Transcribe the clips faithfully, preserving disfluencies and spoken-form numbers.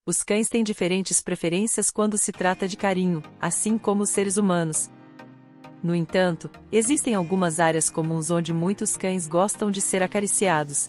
Os cães têm diferentes preferências quando se trata de carinho, assim como os seres humanos. No entanto, existem algumas áreas comuns onde muitos cães gostam de ser acariciados.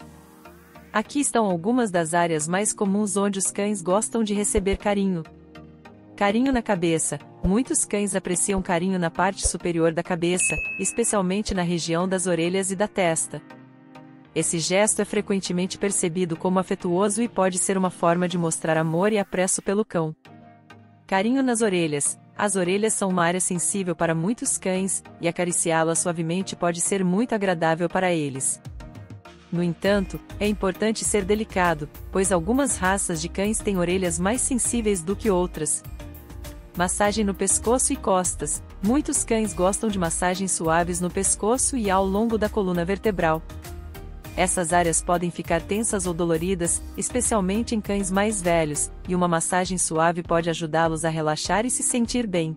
Aqui estão algumas das áreas mais comuns onde os cães gostam de receber carinho. Carinho na cabeça. Muitos cães apreciam carinho na parte superior da cabeça, especialmente na região das orelhas e da testa. Esse gesto é frequentemente percebido como afetuoso e pode ser uma forma de mostrar amor e apreço pelo cão. Carinho nas orelhas. As orelhas são uma área sensível para muitos cães, e acariciá-las suavemente pode ser muito agradável para eles. No entanto, é importante ser delicado, pois algumas raças de cães têm orelhas mais sensíveis do que outras. Massagem no pescoço e costas. Muitos cães gostam de massagens suaves no pescoço e ao longo da coluna vertebral. Essas áreas podem ficar tensas ou doloridas, especialmente em cães mais velhos, e uma massagem suave pode ajudá-los a relaxar e se sentir bem.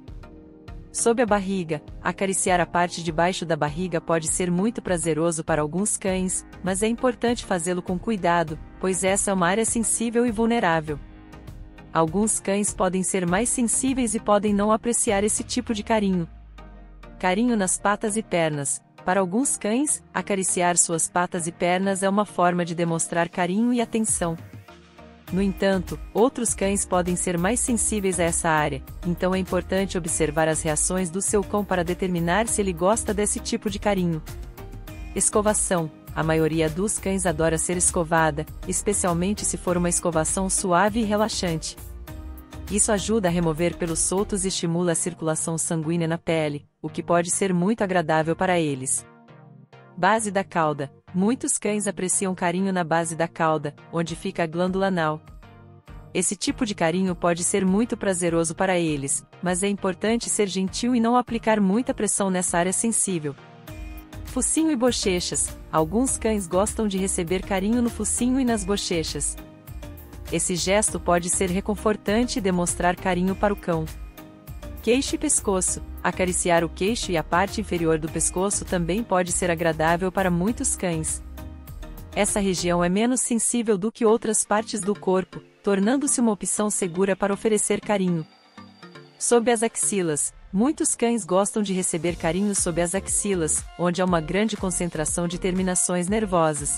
Sob a barriga. Acariciar a parte de baixo da barriga pode ser muito prazeroso para alguns cães, mas é importante fazê-lo com cuidado, pois essa é uma área sensível e vulnerável. Alguns cães podem ser mais sensíveis e podem não apreciar esse tipo de carinho. Carinho nas patas e pernas. Para alguns cães, acariciar suas patas e pernas é uma forma de demonstrar carinho e atenção. No entanto, outros cães podem ser mais sensíveis a essa área, então é importante observar as reações do seu cão para determinar se ele gosta desse tipo de carinho. Escovação. A maioria dos cães adora ser escovada, especialmente se for uma escovação suave e relaxante. Isso ajuda a remover pelos soltos e estimula a circulação sanguínea na pele, o que pode ser muito agradável para eles. Base da cauda. Muitos cães apreciam carinho na base da cauda, onde fica a glândula anal. Esse tipo de carinho pode ser muito prazeroso para eles, mas é importante ser gentil e não aplicar muita pressão nessa área sensível. Focinho e bochechas. Alguns cães gostam de receber carinho no focinho e nas bochechas. Esse gesto pode ser reconfortante e demonstrar carinho para o cão. Queixo e pescoço. Acariciar o queixo e a parte inferior do pescoço também pode ser agradável para muitos cães. Essa região é menos sensível do que outras partes do corpo, tornando-se uma opção segura para oferecer carinho. Sob as axilas. Muitos cães gostam de receber carinho sob as axilas, onde há uma grande concentração de terminações nervosas.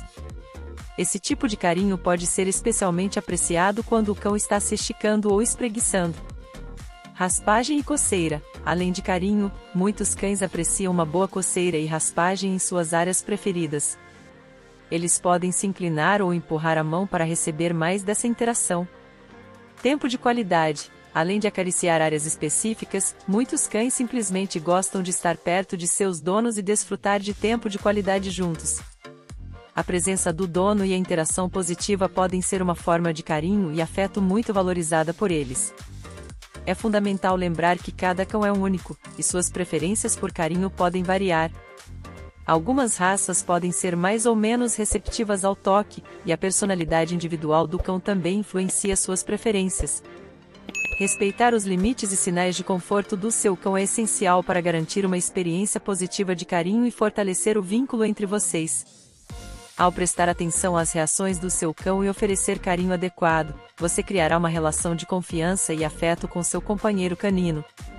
Esse tipo de carinho pode ser especialmente apreciado quando o cão está se esticando ou espreguiçando. Raspagem e coceira. Além de carinho, muitos cães apreciam uma boa coceira e raspagem em suas áreas preferidas. Eles podem se inclinar ou empurrar a mão para receber mais dessa interação. Tempo de qualidade. Além de acariciar áreas específicas, muitos cães simplesmente gostam de estar perto de seus donos e desfrutar de tempo de qualidade juntos. A presença do dono e a interação positiva podem ser uma forma de carinho e afeto muito valorizada por eles. É fundamental lembrar que cada cão é único, e suas preferências por carinho podem variar. Algumas raças podem ser mais ou menos receptivas ao toque, e a personalidade individual do cão também influencia suas preferências. Respeitar os limites e sinais de conforto do seu cão é essencial para garantir uma experiência positiva de carinho e fortalecer o vínculo entre vocês. Ao prestar atenção às reações do seu cão e oferecer carinho adequado, você criará uma relação de confiança e afeto com seu companheiro canino.